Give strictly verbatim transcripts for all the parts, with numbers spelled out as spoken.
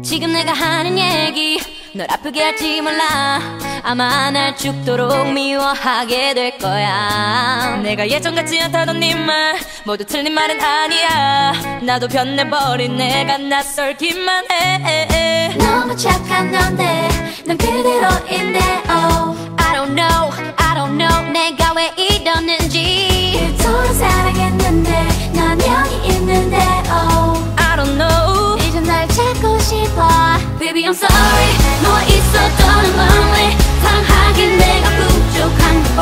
지금 내가 하는 얘기 널 아프게 할지 몰라. 아마 날 죽도록 미워하게 될 거야. 내가 예전 같지 않다던 네 말 모두 틀린 말은 아니야. 나도 변해버린 내가 낯설기만 해. 너무 착한 넌데 난 그대로인데 oh I don't know, I don't know 내가 왜 이러는지. 그토록 사랑했는데 난 여기 있는데 oh I don't know 이제 날 찾고 싶어. Baby I'm sorry 너와 있어도 I'm lonely. 사랑하긴 내가 부족한 걸 봐.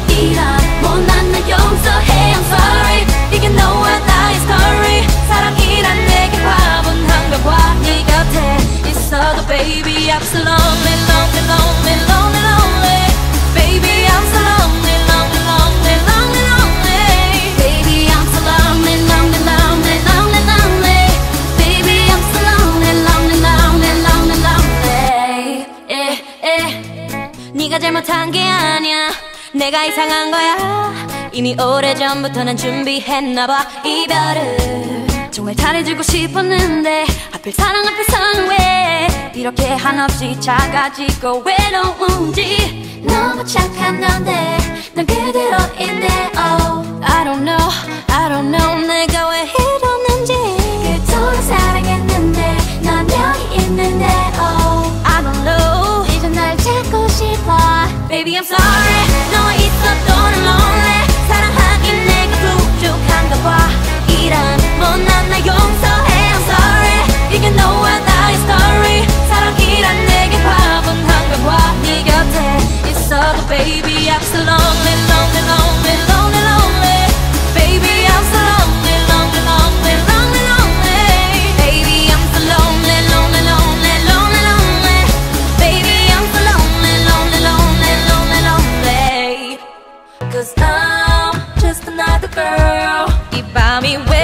이런 못난 날 용서해 I'm sorry. 이게 너와 나의 story. 사랑이란 내게 과분한 걸 봐. 네 곁에 있어도 baby I'm so lonely lonely lonely lonely lonely. Baby I'm so lonely lonely lonely lonely lonely. Baby I'm so lonely lonely lonely lonely lonely. Baby I'm so lonely lonely lonely lonely lonely. 예, 예. 네가 잘못한 게 아니야. 내가 이상한 거야. 이미 오래전부터 난 준비했나봐. 이별을 정말 잘해주고 싶었는데 하필 사랑 앞에서는 왜 이렇게 한없이 작아지고 외로운지. 너무 착한 넌데 난 그대로인데 oh I don't know, I don't know 내가 왜 이러는지. 그토록 사랑했는데 난 여기 있는데 oh I don't know 이제 날 찾고 싶어. Baby I'm sorry 너와 있어도 I'm lonely. 사랑하긴 내가 부족한가 봐. 이런 못난 날 용서해 I'm sorry. 이게 너와 나의 story. 사랑이란 내게 과분한 걸 봐. 네 곁에 있어도 baby I'm so lonely lonely lonely lonely lonely. Baby I'm so lonely lonely lonely lonely lonely. Baby I'm so lonely lonely lonely lonely lonely. Baby I'm so lonely lonely lonely lonely lonely. Cause I'm just another girl. 이 밤이 왜